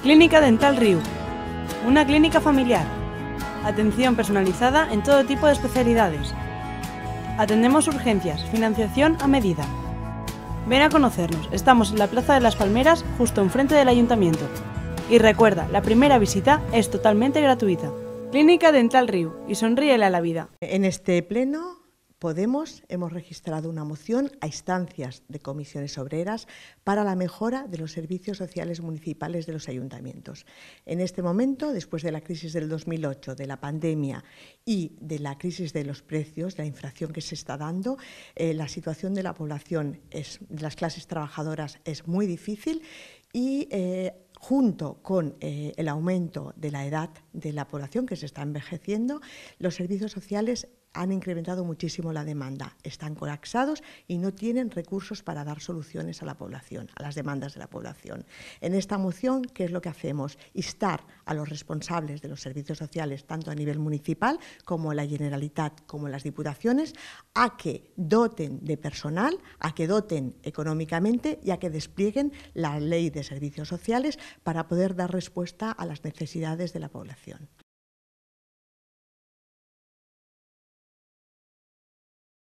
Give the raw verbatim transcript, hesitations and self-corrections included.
Clínica Dental Riu, una clínica familiar. Atención personalizada en todo tipo de especialidades. Atendemos urgencias, financiación a medida. Ven a conocernos, estamos en la Plaza de las Palmeras, justo enfrente del Ayuntamiento. Y recuerda, la primera visita es totalmente gratuita. Clínica Dental Riu, y sonríele a la vida. En este pleno, Podemos hemos registrado una moción a instancias de comisiones obreras para la mejora de los servicios sociales municipales de los ayuntamientos. En este momento, después de la crisis del dos mil ocho, de la pandemia y de la crisis de los precios, la inflación que se está dando, eh, la situación de la población, es, de las clases trabajadoras, es muy difícil y eh, junto con eh, el aumento de la edad de la población que se está envejeciendo, los servicios sociales han incrementado muchísimo la demanda, están colapsados y no tienen recursos para dar soluciones a la población, a las demandas de la población. En esta moción, ¿qué es lo que hacemos? Instar a los responsables de los servicios sociales, tanto a nivel municipal como la Generalitat, como las diputaciones, a que doten de personal, a que doten económicamente y a que desplieguen la ley de servicios sociales para poder dar respuesta a las necesidades de la población.